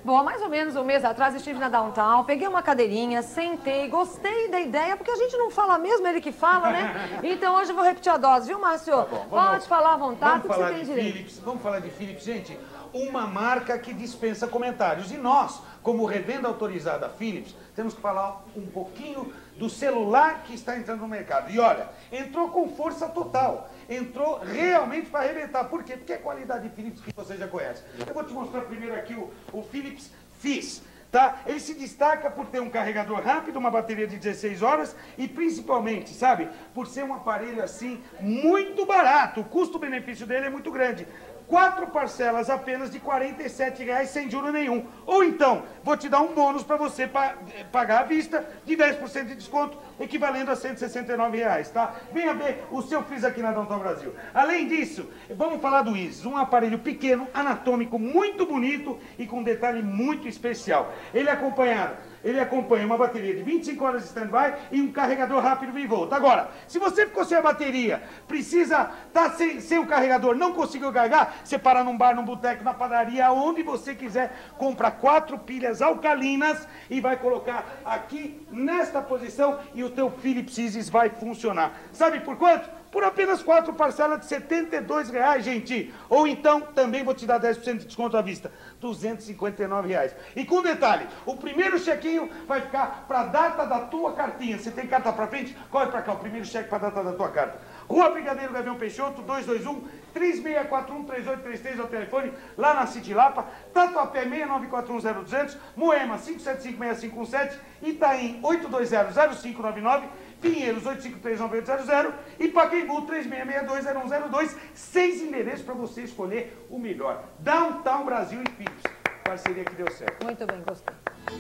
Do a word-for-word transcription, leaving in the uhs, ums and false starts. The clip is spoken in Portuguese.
Bom, há mais ou menos um mês atrás estive na Downtown, peguei uma cadeirinha, sentei, gostei da ideia, porque a gente não fala mesmo, ele que fala, né? Então hoje eu vou repetir a dose, viu, Márcio? Tá bom, vamos, Pode falar à vontade, vamos falar você tem de direito. Philips, vamos falar de Philips, gente, uma marca que dispensa comentários. E nós, como revenda autorizada Philips, temos que falar um pouquinho do celular que está entrando no mercado. E olha, entrou com força total, entrou realmente para arrebentar. Por quê? Porque é a qualidade de Philips que você já conhece. Eu vou te mostrar primeiro aqui o, o Philips Fizz. Tá? Ele se destaca por ter um carregador rápido, uma bateria de dezesseis horas e principalmente, sabe, por ser um aparelho assim muito barato. O custo-benefício dele é muito grande. Quatro parcelas apenas de quarenta e sete reais sem juro nenhum. Ou então, vou te dar um bônus para você pa pagar à vista de dez por cento de desconto, equivalendo a cento e sessenta e nove reais, tá? Venha ver o seu Fizz aqui na Downtown Brasil. Além disso, vamos falar do Isis, um aparelho pequeno, anatômico, muito bonito e com um detalhe muito especial. Ele é acompanhado, ele acompanha uma bateria de vinte e cinco horas de stand-by e um carregador rápido e volta. Agora, se você ficou sem a bateria, precisa estar tá sem, sem o carregador, não conseguiu carregar, você para num bar, num boteco, na padaria, onde você quiser, compra quatro pilhas alcalinas e vai colocar aqui nesta posição e o teu Philips Isis vai funcionar. Sabe por quanto? Por apenas quatro parcelas de setenta e dois reais, gente. Ou então, também vou te dar dez por cento de desconto à vista, duzentos e cinquenta e nove reais. E com detalhe, o primeiro chequinho vai ficar para a data da tua cartinha. Você tem carta para frente? Corre para cá, o primeiro cheque para a data da tua carta. Rua Brigadeiro Gavião Peixoto, dois dois um, três seis quatro um, três oito três três é o telefone, lá na City Lapa, Tatuapé seis nove quatro um zero duzentos, Moema cinco sete cinco seis cinco um sete, Itaim oito dois zero zero cinco nove nove, Pinheiros oito cinco três nove oito zero zero e Pacaembu três seis seis dois zero um zero dois, seis endereços para você escolher o melhor. Downtown Brasil e Philips. Parceria que deu certo. Muito bem, gostei.